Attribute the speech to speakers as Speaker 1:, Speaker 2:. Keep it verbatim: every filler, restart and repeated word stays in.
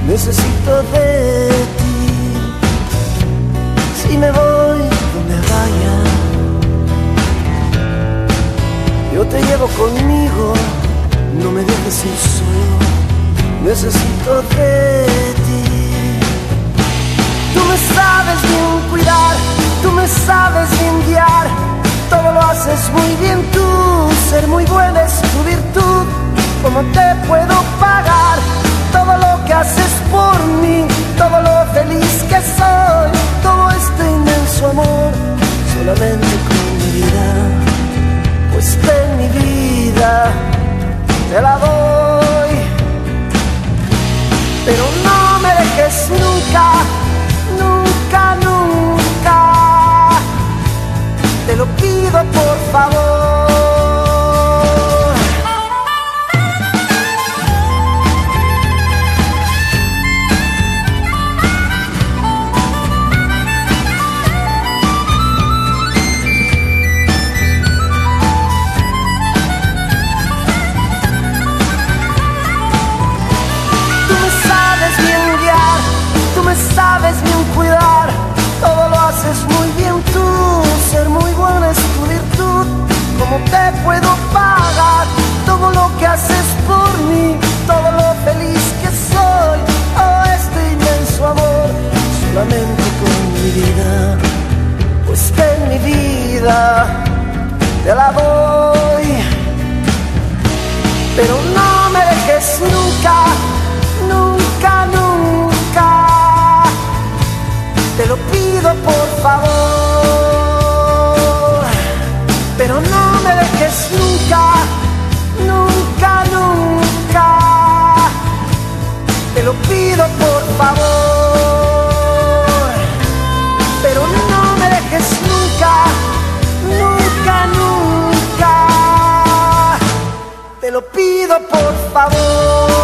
Speaker 1: necesito de ti. Si me voy donde vaya, yo te llevo conmigo, no me dejes ir solo, necesito de ti. Tú me sabes bien cuidar, tú me sabes bien guiar, todo lo haces muy bien tú, ser muy buena es tu virtud. ¿Cómo te puedo pagar todo lo que haces por mí, todo lo feliz que soy, todo este inmenso amor, solamente con mi vida? Pues ven mi vida, te la doy, pero no me dejes nunca, nunca, nunca, te lo pido por favor. Sabes bien cuidar, todo lo haces muy bien tú, ser muy buena es tu virtud. ¿Cómo te puedo pagar todo lo que haces por mí, todo lo feliz que soy? Oh, este inmenso amor, solamente con mi vida. Pues ven mi vida, te la doy, pero no me dejes nunca, nunca, nunca, te lo pido por favor, pero no me dejes nunca, nunca, nunca, te lo pido por favor, pero no me dejes nunca, nunca, nunca, te lo pido por favor.